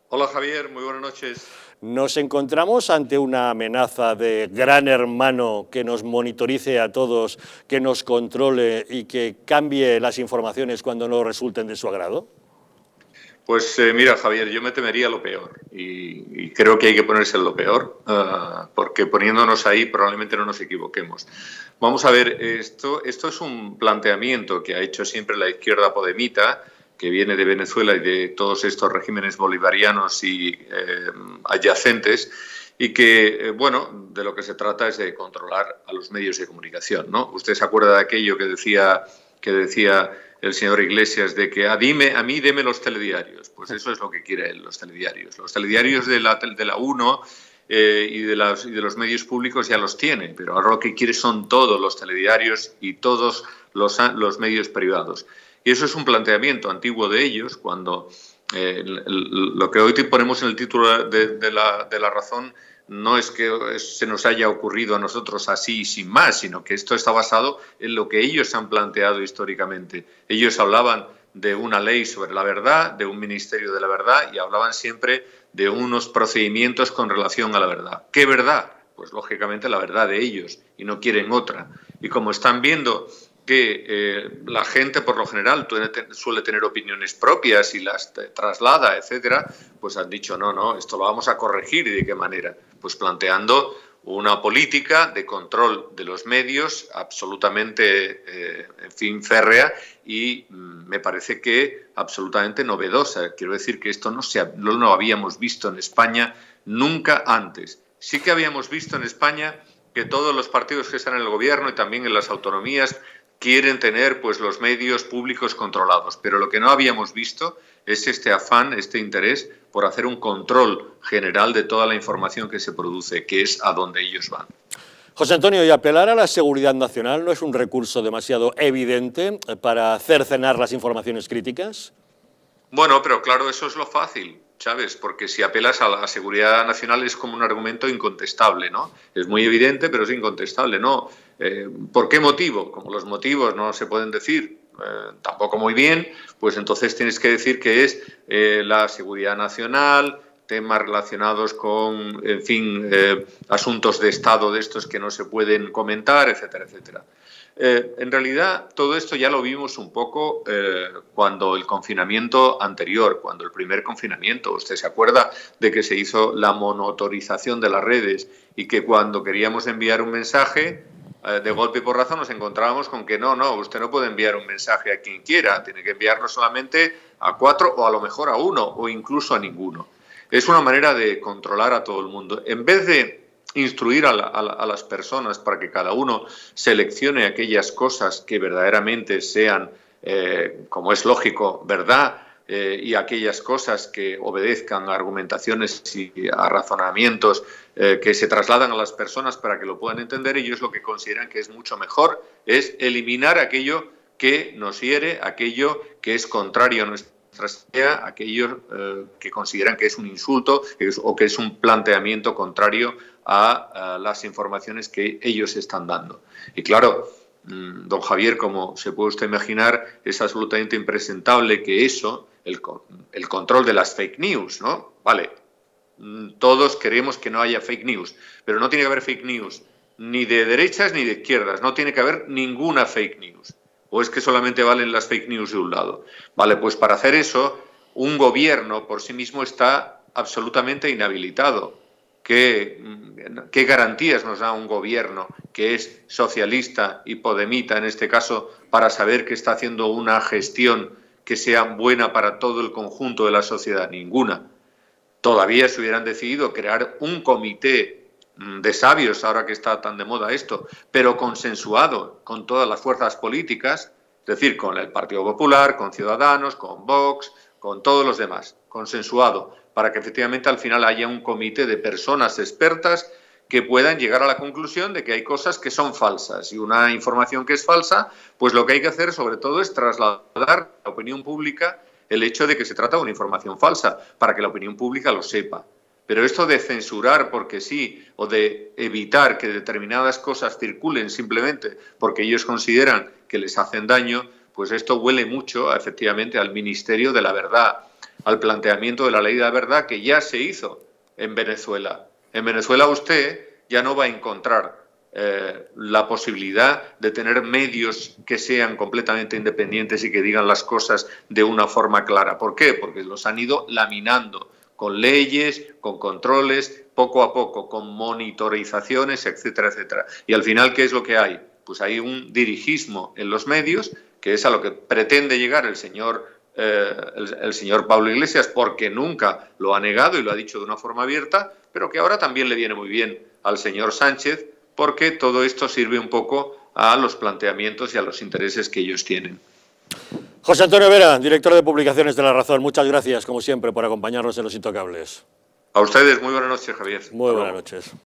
Hola Javier, muy buenas noches. ¿Nos encontramos ante una amenaza de gran hermano que nos monitorice a todos, que nos controle y que cambie las informaciones cuando no resulten de su agrado? Pues mira Javier, yo me temería lo peor y creo que hay que ponerse en lo peor porque poniéndonos ahí probablemente no nos equivoquemos. Vamos a ver, esto es un planteamiento que ha hecho siempre la izquierda podemita, que viene de Venezuela y de todos estos regímenes bolivarianos y adyacentes, y que, bueno, de lo que se trata es de controlar a los medios de comunicación, ¿no? Usted se acuerda de aquello que decía el señor Iglesias de que a mí deme los telediarios. Pues eso es lo que quiere él, los telediarios. Los telediarios de la UNO y de los medios públicos ya los tiene, pero ahora lo que quiere son todos los telediarios y todos los medios privados. Y eso es un planteamiento antiguo de ellos, cuando lo que hoy ponemos en el título de la razón no es que se nos haya ocurrido a nosotros así sin más, sino que esto está basado en lo que ellos han planteado históricamente. Ellos hablaban de una ley sobre la verdad, de un ministerio de la verdad, y hablaban siempre de unos procedimientos con relación a la verdad. ¿Qué verdad? Pues lógicamente la verdad de ellos, y no quieren otra. Y como están viendo que la gente por lo general suele tener opiniones propias y las traslada, etcétera, pues han dicho no, esto lo vamos a corregir. ¿Y de qué manera? Pues planteando una política de control de los medios absolutamente, en fin, férrea y me parece que absolutamente novedosa. Quiero decir que esto no lo habíamos visto en España nunca antes. Sí que habíamos visto en España que todos los partidos que están en el gobierno y también en las autonomías quieren tener pues los medios públicos controlados, pero lo que no habíamos visto es este afán, este interés por hacer un control general de toda la información que se produce, que es a donde ellos van. José Antonio, ¿y apelar a la seguridad nacional no es un recurso demasiado evidente para cercenar las informaciones críticas? Bueno, pero claro, eso es lo fácil, ¿sabes? Porque si apelas a la seguridad nacional es como un argumento incontestable, ¿no? Es muy evidente, pero es incontestable, ¿no? ¿Por qué motivo? Como los motivos no se pueden decir tampoco muy bien, pues entonces tienes que decir que es la seguridad nacional, temas relacionados con, en fin, asuntos de Estado de estos que no se pueden comentar, etcétera, etcétera. En realidad, todo esto ya lo vimos un poco cuando el confinamiento anterior, cuando el primer confinamiento, usted se acuerda de que se hizo la monitorización de las redes y que cuando queríamos enviar un mensaje, de golpe y porrazo nos encontrábamos con que no, usted no puede enviar un mensaje a quien quiera, tiene que enviarlo solamente a 4 o a lo mejor a 1 o incluso a ninguno. Es una manera de controlar a todo el mundo. En vez de instruir a las personas para que cada uno seleccione aquellas cosas que verdaderamente sean, como es lógico, verdad, y aquellas cosas que obedezcan a argumentaciones y a razonamientos que se trasladan a las personas para que lo puedan entender, ellos lo que consideran que es mucho mejor es eliminar aquello que nos hiere, aquello que es contrario a nuestra idea, aquellos que consideran que es un insulto o que es un planteamiento contrario a las informaciones que ellos están dando. Y claro, don Javier, como se puede usted imaginar, es absolutamente impresentable que eso, el control de las fake news, ¿no? Vale, todos queremos que no haya fake news, pero no tiene que haber fake news ni de derechas ni de izquierdas, no tiene que haber ninguna fake news. ¿O es que solamente valen las fake news de un lado? Vale, pues para hacer eso, un gobierno por sí mismo está absolutamente inhabilitado. ¿Qué garantías nos da un gobierno que es socialista y podemita, en este caso, para saber que está haciendo una gestión que sea buena para todo el conjunto de la sociedad? Ninguna. Todavía se hubieran decidido crear un comité de sabios, ahora que está tan de moda esto, pero consensuado con todas las fuerzas políticas, es decir, con el Partido Popular, con Ciudadanos, con Vox, con todos los demás, consensuado, para que efectivamente al final haya un comité de personas expertas que puedan llegar a la conclusión de que hay cosas que son falsas y una información que es falsa, pues lo que hay que hacer sobre todo es trasladar a la opinión pública el hecho de que se trata de una información falsa, para que la opinión pública lo sepa. Pero esto de censurar porque sí, o de evitar que determinadas cosas circulen simplemente porque ellos consideran que les hacen daño, pues esto huele mucho, efectivamente, al Ministerio de la Verdad, al planteamiento de la ley de la verdad que ya se hizo en Venezuela. En Venezuela usted ya no va a encontrar la posibilidad de tener medios que sean completamente independientes y que digan las cosas de una forma clara. ¿Por qué? Porque los han ido laminando con leyes, con controles, poco a poco, con monitorizaciones, etcétera, etcétera. Y al final, ¿qué es lo que hay? Pues hay un dirigismo en los medios, que es a lo que pretende llegar el señor Pablo Iglesias, porque nunca lo ha negado y lo ha dicho de una forma abierta, pero que ahora también le viene muy bien al señor Sánchez, porque todo esto sirve un poco a los planteamientos y a los intereses que ellos tienen. José Antonio Vera, director de Publicaciones de La Razón, muchas gracias, como siempre, por acompañarnos en Los Intocables. A ustedes, muy buenas noches, Javier. Muy buenas noches.